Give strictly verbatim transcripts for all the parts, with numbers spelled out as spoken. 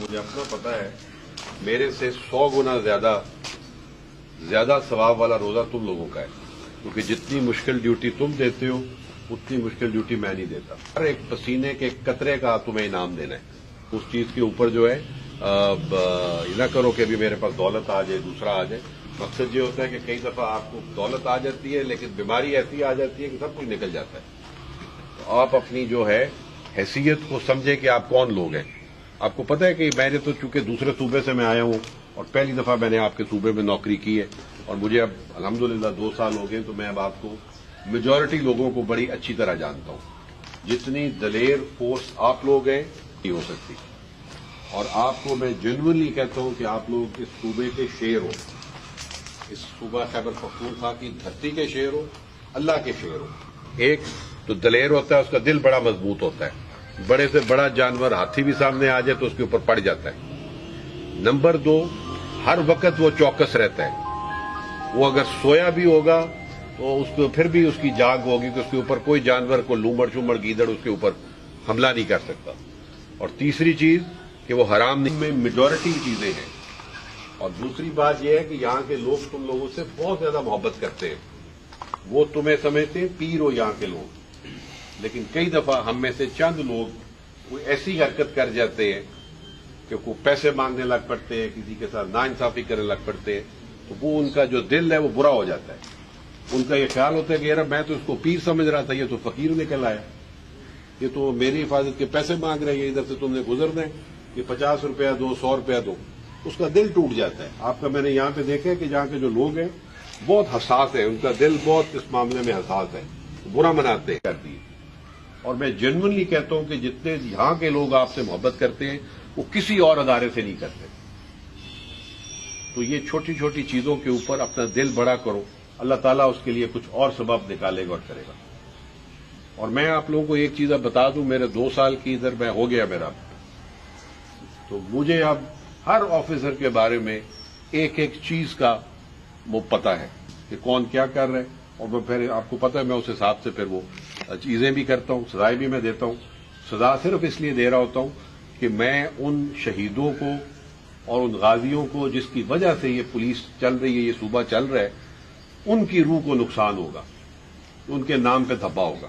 मुझे अपना पता है मेरे से सौ गुना ज्यादा ज्यादा सवाब वाला रोजा तुम लोगों का है, क्योंकि जितनी मुश्किल ड्यूटी तुम देते हो उतनी मुश्किल ड्यूटी मैं नहीं देता। हर एक पसीने के कतरे का तुम्हें इनाम देना है। उस चीज के ऊपर जो है ये ना करो कि अभी मेरे पास दौलत आ जाए, दूसरा आ जाए। मकसद ये होता है कि कई दफा आपको दौलत आ जाती है लेकिन बीमारी ऐसी आ जाती है कि सब कुछ निकल जाता है। तो आप अपनी जो है हैसियत को समझे कि आप कौन लोग हैं। आपको पता है कि मैंने तो चूंकि दूसरे सूबे से मैं आया हूं और पहली दफा मैंने आपके सूबे में नौकरी की है और मुझे अब अल्हम्दुलिल्लाह दो साल हो गए, तो मैं अब आपको मेजॉरिटी लोगों को बड़ी अच्छी तरह जानता हूं। जितनी दलेर फोर्स आप लोग हैं नहीं हो सकती, और आपको मैं जेन्युइनली कहता हूं कि आप लोग इस सूबे के शेर हो, इस सूबा खैबर पख्तूनख्वा की धरती के शेर हो, अल्लाह के शेर हो। एक तो दलेर होता है, उसका दिल बड़ा मजबूत होता है। बड़े से बड़ा जानवर हाथी भी सामने आ जाए तो उसके ऊपर पड़ जाता है। नंबर दो, हर वक्त वो चौकस रहता है। वो अगर सोया भी होगा तो उसको फिर भी उसकी जाग होगी कि उसके ऊपर कोई जानवर को लूमड़ चूमड़ गीदड़ उसके ऊपर हमला नहीं कर सकता। और तीसरी चीज कि वो हराम नहीं में मेजॉरिटी चीजें हैं। और दूसरी बात यह है कि यहाँ के लोग तुम लोगों से बहुत ज्यादा मोहब्बत करते हैं। वो तुम्हें समझते हैं पीर हो यहाँ के लोग, लेकिन कई दफा हम में से चंद लोग कोई ऐसी हरकत कर जाते हैं कि वो पैसे मांगने लग पड़ते हैं, किसी के साथ नाइंसाफी करने लग पड़ते हैं, तो वो उनका जो दिल है वो बुरा हो जाता है। उनका ये ख्याल होता है कि यार मैं तो इसको पीर समझ रहा था, ये तो फकीर निकल आया, ये तो मेरी हिफाजत के पैसे मांग रहे हैं, इधर से तुमने गुजरना है, ये पचास रुपया दो, सौ रुपया दो, उसका दिल टूट जाता है। आपका मैंने यहां पे देखा है कि जहां के जो लोग हैं बहुत हसास है, उनका दिल बहुत इस मामले में हसास है, बुरा मनाते हैं कर दिए। और मैं जेन्युइनली कहता हूं कि जितने यहां के लोग आपसे मोहब्बत करते हैं वो किसी और अदारे से नहीं करते। तो ये छोटी छोटी चीजों के ऊपर अपना दिल बड़ा करो, अल्लाह ताला उसके लिए कुछ और सबब निकालेगा और करेगा। और मैं आप लोगों को एक चीज अब बता दूं, मेरे दो साल की इधर मैं हो गया मेरा, तो मुझे अब हर ऑफिसर के बारे में एक एक चीज का वो पता है कि कौन क्या कर रहा है, और मैं फिर आपको पता है मैं उस हिसाब से फिर वो चीजें भी करता हूं, सजाएं भी मैं देता हूं। सजा सिर्फ इसलिए दे रहा होता हूं कि मैं उन शहीदों को और उन गाजियों को जिसकी वजह से ये पुलिस चल रही है, ये सूबा चल रहा है, उनकी रूह को नुकसान होगा, उनके नाम पे धब्बा होगा।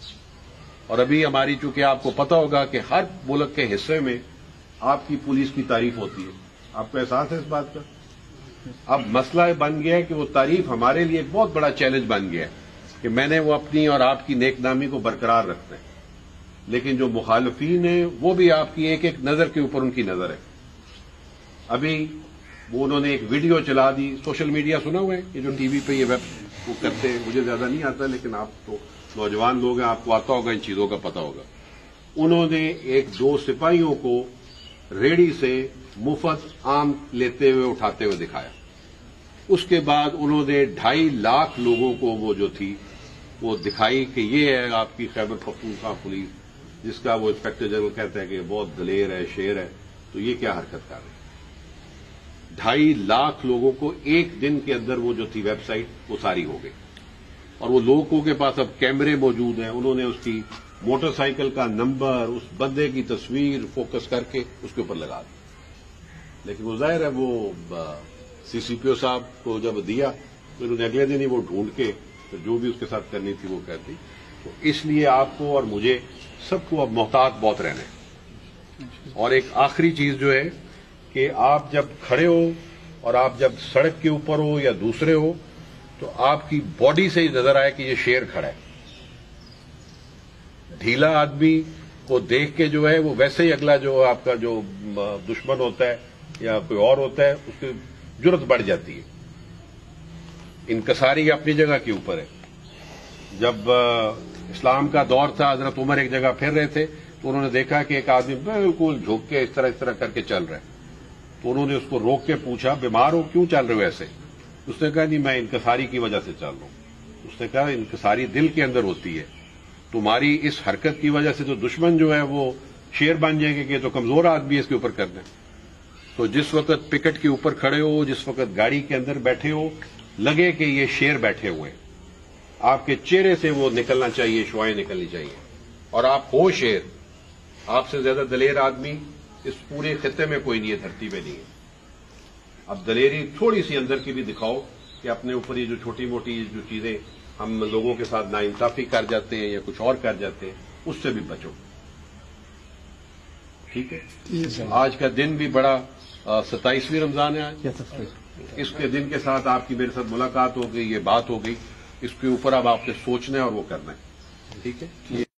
और अभी हमारी चूंकि आपको पता होगा कि हर मुल्क के हिस्से में आपकी पुलिस की तारीफ होती है, आपको एहसास है इस बात का। अब मसला बन गया है कि वो तारीफ हमारे लिए एक बहुत बड़ा चैलेंज बन गया है कि मैंने वो अपनी और आपकी नेकनामी को बरकरार रखना है, लेकिन जो मुखालफीन है वो भी आपकी एक एक नजर के ऊपर उनकी नजर है। अभी वो उन्होंने एक वीडियो चला दी, सोशल मीडिया सुना हुआ है, ये जो टीवी पे ये वेब वो करते हैं, मुझे ज्यादा नहीं आता लेकिन आप तो नौजवान लोग हैं, आपको आता होगा, इन चीजों का पता होगा। उन्होंने एक दो सिपाहियों को रेडी से मुफ्त आम लेते हुए उठाते हुए दिखाया। उसके बाद उन्होंने ढाई लाख लोगों को वो जो थी वो दिखाई कि ये है आपकी खैबर पख्तूनख्वा पुलिस, जिसका वो इंस्पेक्टर जनरल कहता है कि बहुत दलेर है, शेर है। तो ये क्या हरकत कर रहे हैं? ढाई लाख लोगों को एक दिन के अंदर वो जो थी वेबसाइट वो सारी हो गई, और वो लोगों के पास अब कैमरे मौजूद हैं। उन्होंने उसकी मोटरसाइकिल का नंबर, उस बंदे की तस्वीर फोकस करके उसके ऊपर लगा दी। लेकिन वो जाहिर है वो सीसीपीओ साहब को जब दिया तो उन्होंने अगले दिन ही वो ढूंढ के तो जो भी उसके साथ करनी थी वो कर दी। तो इसलिए आपको और मुझे सबको अब मोहतात बहुत रहना है। और एक आखिरी चीज जो है कि आप जब खड़े हो और आप जब सड़क के ऊपर हो या दूसरे हो तो आपकी बॉडी से ही नजर आए कि ये शेर खड़ा है। ढीला आदमी को देख के जो है वो वैसे ही अगला जो आपका जो दुश्मन होता है या कोई और होता है उसकी जुर्रत बढ़ जाती है। इनकसारी अपनी जगह के ऊपर है। जब इस्लाम का दौर था, हजरत उमर एक जगह फिर रहे थे तो उन्होंने देखा कि एक आदमी बिल्कुल झुक के इस तरह इस तरह करके चल रहा है, तो उन्होंने उसको रोक के पूछा, बीमार हो, क्यों चल रहे हो ऐसे? उसने कहा नहीं, मैं इनकसारी की वजह से चल रहा हूं। उसने कहा इनकसारी दिल के अंदर होती है, तुम्हारी इस हरकत की वजह से तो दुश्मन जो है वो शेर बन जाएंगे कि तो कमजोर आदमी है, इसके ऊपर कर दें। तो जिस वक्त पिकट के ऊपर खड़े हो, जिस वक्त गाड़ी के अंदर बैठे हो, लगे कि ये शेर बैठे हुए, आपके चेहरे से वो निकलना चाहिए, शुआएं निकलनी चाहिए। और आप हो शेर, आपसे ज्यादा दलेर आदमी इस पूरे खत्ते में कोई नहीं है, धरती में नहीं है। अब दलेरी थोड़ी सी अंदर की भी दिखाओ कि अपने ऊपर ये जो छोटी मोटी जो चीजें हम लोगों के साथ नाइंसाफी कर जाते हैं या कुछ और कर जाते हैं, उससे भी बचो। ठीक है, आज का दिन भी बड़ा सताईसवीं रमजान है आज। इसके दिन के साथ आपकी मेरे साथ मुलाकात हो गई, ये बात हो गई, इसके ऊपर अब आपने सोचना है और वो करना है। ठीक है।